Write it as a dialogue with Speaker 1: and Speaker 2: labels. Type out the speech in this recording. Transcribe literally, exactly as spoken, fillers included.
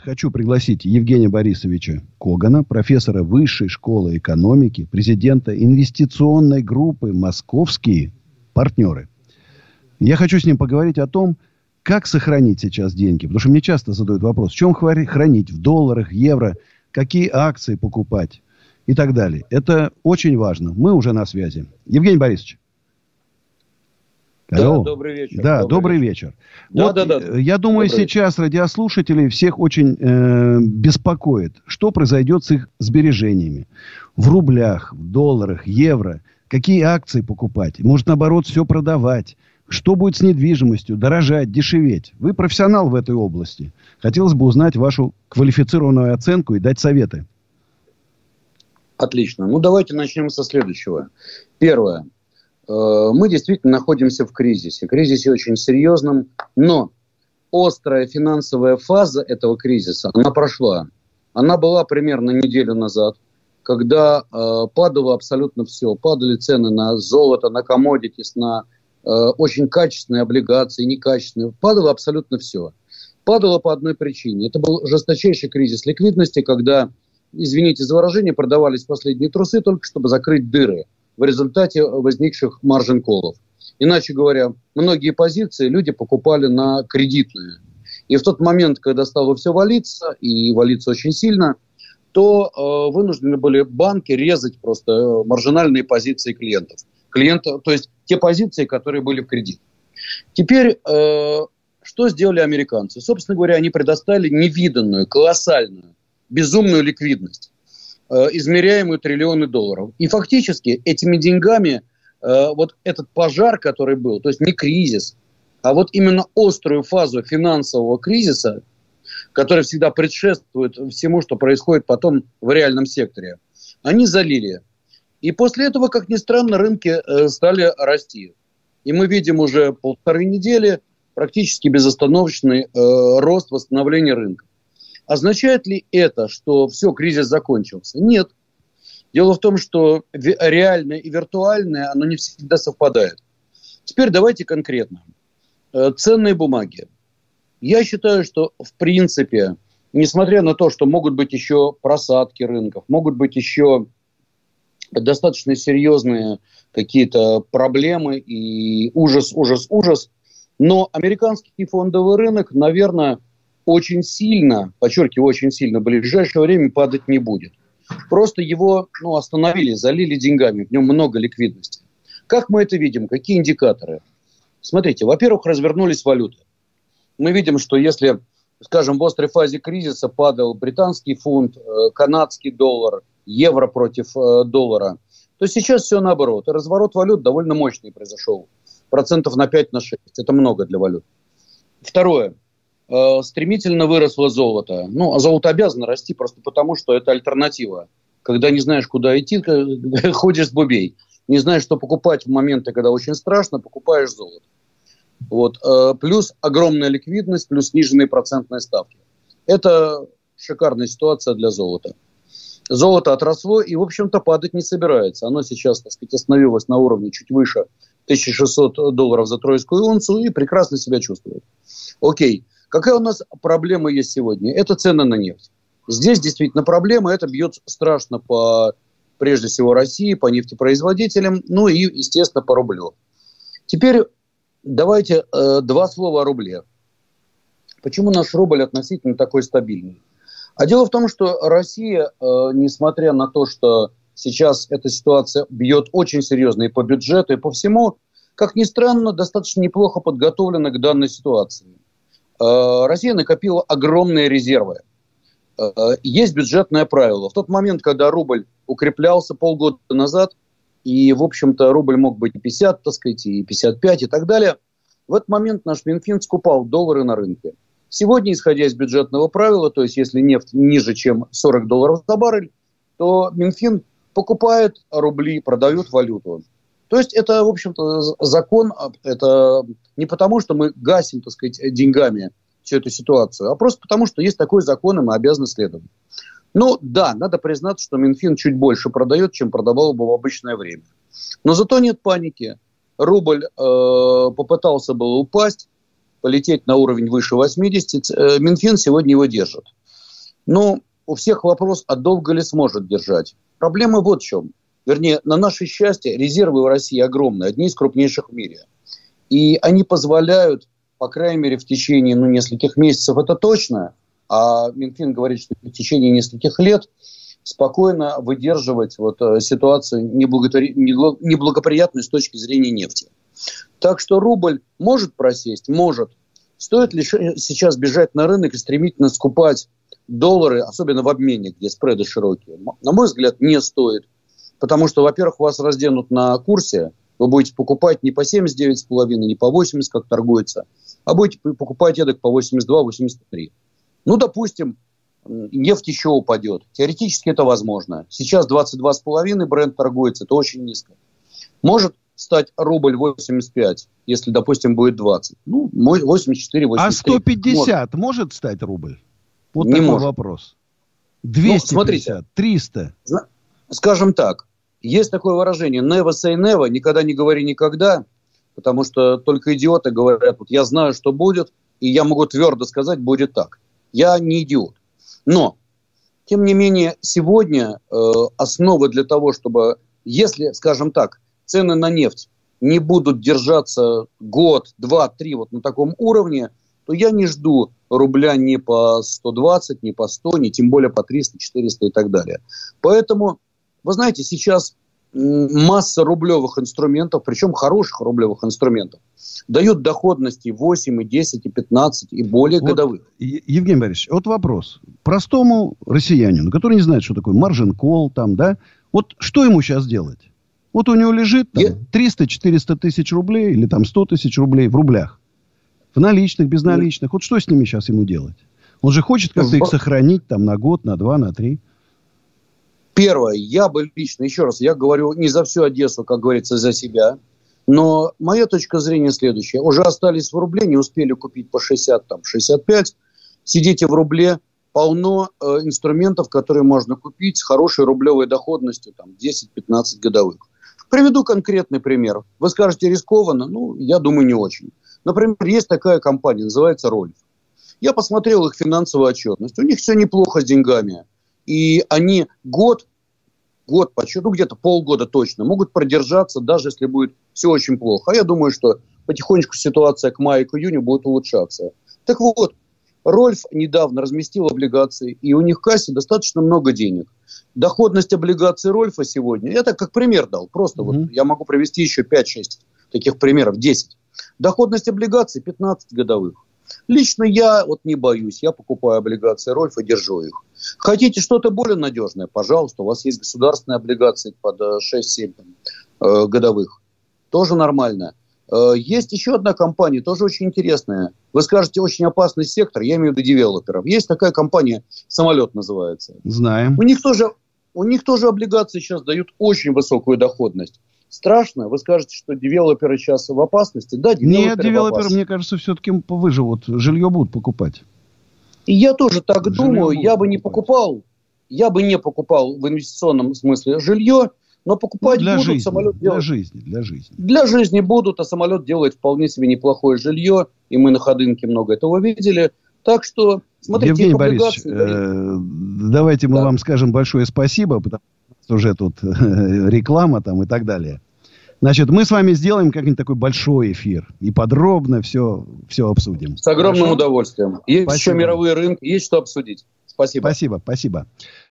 Speaker 1: хочу пригласить Евгения Борисовича Когана, профессора Высшей школы экономики, президента инвестиционной группы «Московские партнеры». Я хочу с ним поговорить о том, как сохранить сейчас деньги. Потому что мне часто задают вопрос, в чем хранить, в долларах, евро, какие акции покупать и так далее. Это очень важно. Мы уже на связи. Евгений Борисович.
Speaker 2: Да, добрый вечер.
Speaker 1: Да, добрый, добрый вечер. вечер.
Speaker 2: Да,
Speaker 1: вот,
Speaker 2: да, да.
Speaker 1: Я думаю, добрый сейчас вечер. Радиослушателей всех очень э, беспокоит, что произойдет с их сбережениями. В рублях, в долларах, евро. Какие акции покупать? Может, наоборот, все продавать? Что будет с недвижимостью? Дорожать, дешеветь? Вы профессионал в этой области. Хотелось бы узнать вашу квалифицированную оценку и дать советы.
Speaker 2: Отлично. Ну, давайте начнем со следующего. Первое. Мы действительно находимся в кризисе. Кризисе очень серьезном, но острая финансовая фаза этого кризиса, она прошла. Она была примерно неделю назад, когда э, падало абсолютно все. Падали цены на золото, на commodities, на э, очень качественные облигации, некачественные. Падало абсолютно все. Падало по одной причине. Это был жесточайший кризис ликвидности, когда, извините за выражение, продавались последние трусы только чтобы закрыть дыры в результате возникших маржин-коллов. Иначе говоря, многие позиции люди покупали на кредитные. И в тот момент, когда стало все валиться, и валиться очень сильно, то э, вынуждены были банки резать просто э, маржинальные позиции клиентов. Клиентов, то есть те позиции, которые были в кредит. Теперь, э, что сделали американцы? Собственно говоря, они предоставили невиданную, колоссальную, безумную ликвидность, измеряемую триллионы долларов. И фактически этими деньгами э, вот этот пожар, который был, то есть не кризис, а вот именно острую фазу финансового кризиса, который всегда предшествует всему, что происходит потом в реальном секторе, они залили. И после этого, как ни странно, рынки э, стали расти. И мы видим уже полторы недели практически безостановочный э, рост, восстановления рынка. Означает ли это, что все, кризис закончился? Нет. Дело в том, что реальное и виртуальное, оно не всегда совпадает. Теперь давайте конкретно. Ценные бумаги. Я считаю, что в принципе, несмотря на то, что могут быть еще просадки рынков, могут быть еще достаточно серьезные какие-то проблемы и ужас, ужас, ужас, но американский фондовый рынок, наверное, очень сильно, подчеркиваю, очень сильно, в ближайшее время падать не будет. Просто его ну, остановили, залили деньгами, в нем много ликвидности. Как мы это видим? Какие индикаторы? Смотрите, во-первых, развернулись валюты. Мы видим, что если, скажем, в острой фазе кризиса падал британский фунт, канадский доллар, евро против доллара, то сейчас все наоборот. И разворот валют довольно мощный произошел. Процентов на пять на шесть. Это много для валют. Второе. Стремительно выросло золото. Ну, а золото обязано расти просто потому, что это альтернатива. Когда не знаешь, куда идти, ходишь с бубей. Не знаешь, что покупать в моменты, когда очень страшно, покупаешь золото. Вот. Плюс огромная ликвидность, плюс сниженные процентные ставки. Это шикарная ситуация для золота. Золото отросло и, в общем-то, падать не собирается. Оно сейчас, так сказать, остановилось на уровне чуть выше тысяча шестьсот долларов за тройскую унцию и прекрасно себя чувствует. Окей. Какая у нас проблема есть сегодня? Это цены на нефть. Здесь действительно проблема. Это бьет страшно по, прежде всего, России, по нефтепроизводителям, ну и, естественно, по рублю. Теперь давайте э, два слова о рубле. Почему наш рубль относительно такой стабильный? А дело в том, что Россия, э, несмотря на то, что сейчас эта ситуация бьет очень серьезно и по бюджету, и по всему, как ни странно, достаточно неплохо подготовлена к данной ситуации. Россия накопила огромные резервы. Есть бюджетное правило. В тот момент, когда рубль укреплялся полгода назад, и, в общем-то, рубль мог быть и пятьдесят, так сказать, и пятьдесят пять, и так далее, в этот момент наш Минфин скупал доллары на рынке. Сегодня, исходя из бюджетного правила, то есть если нефть ниже, чем сорок долларов за баррель, то Минфин покупает рубли, продает валюту. То есть это, в общем-то, закон, это не потому, что мы гасим, так сказать, деньгами всю эту ситуацию, а просто потому, что есть такой закон, и мы обязаны следовать. Ну да, надо признаться, что Минфин чуть больше продает, чем продавал бы в обычное время. Но зато нет паники. Рубль э, попытался было упасть, полететь на уровень выше восьмидесяти. Минфин сегодня его держит. Но у всех вопрос, а долго ли сможет держать. Проблема вот в чем. Вернее, на наше счастье, резервы в России огромные, одни из крупнейших в мире. И они позволяют, по крайней мере, в течение ну, нескольких месяцев, это точно, а Минфин говорит, что в течение нескольких лет спокойно выдерживать вот, ситуацию неблагоприятную с точки зрения нефти. Так что рубль может просесть? Может. Стоит ли сейчас бежать на рынок и стремительно скупать доллары, особенно в обмене, где спреды широкие? На мой взгляд, не стоит. Потому что, во-первых, вас разденут на курсе, вы будете покупать не по семьдесят девять с половиной, не по восемьдесят, как торгуется, а будете покупать эдак по восемьдесят два - восемьдесят три. Ну, допустим, нефть еще упадет. Теоретически это возможно. Сейчас двадцать два с половиной бренд торгуется, это очень низко. Может стать рубль восемьдесят пять, если, допустим, будет двадцать. Ну, восемьдесят четыре - восемьдесят три.
Speaker 1: А сто пятьдесят может, может стать рубль? Вот
Speaker 2: не
Speaker 1: такой
Speaker 2: может.
Speaker 1: Вопрос. двести пятьдесят,
Speaker 2: ну, смотрите,
Speaker 1: триста.
Speaker 2: Скажем так, есть такое выражение never say never, никогда не говори никогда, потому что только идиоты говорят, вот я знаю, что будет, и я могу твердо сказать, будет так. Я не идиот. Но, тем не менее, сегодня э, основа для того, чтобы, если, скажем так, цены на нефть не будут держаться год, два, три вот на таком уровне, то я не жду рубля ни по сто двадцать, ни по сто, ни тем более по триста, четыреста и так далее. Поэтому, вы знаете, сейчас масса рублевых инструментов, причем хороших рублевых инструментов, дают доходности восемь, десять, пятнадцать и более
Speaker 1: вот,
Speaker 2: годовых.
Speaker 1: Евгений Борисович, вот вопрос. Простому россиянину, который не знает, что такое маржин-колл, там, да, вот что ему сейчас делать? Вот у него лежит там, триста-четыреста тысяч рублей или там сто тысяч рублей в рублях. В наличных, безналичных. Вот что с ними сейчас ему делать? Он же хочет как-то их сохранить там на год, на два, на три.
Speaker 2: Первое, я бы лично, еще раз, я говорю не за всю Одессу, как говорится, за себя. Но моя точка зрения следующая. Уже остались в рубле, не успели купить по шестьдесят, там, шестьдесят пять. Сидите в рубле. Полно э, инструментов, которые можно купить с хорошей рублевой доходностью, там, десять-пятнадцать годовых. Приведу конкретный пример. Вы скажете, рискованно? Ну, я думаю, не очень. Например, есть такая компания, называется Рольф. Я посмотрел их финансовую отчетность. У них все неплохо с деньгами. И они год, год почти, ну где-то полгода точно, могут продержаться, даже если будет все очень плохо. А я думаю, что потихонечку ситуация к маю, к июню будет улучшаться. Так вот, Рольф недавно разместил облигации, и у них в кассе достаточно много денег. Доходность облигаций Рольфа сегодня, я так как пример дал, просто mm-hmm. вот я могу привести еще пять-шесть таких примеров, десять. Доходность облигаций пятнадцать годовых. Лично я вот не боюсь, я покупаю облигации Рольфа, держу их. Хотите что-то более надежное, пожалуйста, у вас есть государственные облигации под шесть-семь э, годовых, тоже нормально. Э, есть еще одна компания, тоже очень интересная. Вы скажете, очень опасный сектор, я имею в виду девелоперов. Есть такая компания, «Самолет» называется.
Speaker 1: Знаем.
Speaker 2: У них тоже, у них тоже облигации сейчас дают очень высокую доходность. Страшно? Вы скажете, что девелоперы сейчас в опасности? Да, девелоперы
Speaker 1: Нет, девелоперы,
Speaker 2: в
Speaker 1: мне кажется, все-таки выживут. Жилье будут покупать.
Speaker 2: И я тоже так
Speaker 1: Жилье
Speaker 2: думаю. Я бы
Speaker 1: покупать.
Speaker 2: не покупал, я бы не покупал в инвестиционном смысле жилье, но покупать
Speaker 1: ну, для
Speaker 2: будут,
Speaker 1: жизни,
Speaker 2: самолет
Speaker 1: для
Speaker 2: делать.
Speaker 1: жизни, для жизни.
Speaker 2: Для жизни будут, а самолет делает вполне себе неплохое жилье, и мы на Ходынке много этого видели. Так что, смотрите,
Speaker 1: Евгений Борисович, э, давайте мы да. вам скажем большое спасибо, потому что уже тут реклама там и так далее. Значит, мы с вами сделаем как-нибудь такой большой эфир и подробно все, все обсудим.
Speaker 2: С огромным
Speaker 1: Хорошо?
Speaker 2: удовольствием. Есть
Speaker 1: Спасибо.
Speaker 2: еще мировые рынки, есть что обсудить. Спасибо.
Speaker 1: Спасибо, спасибо.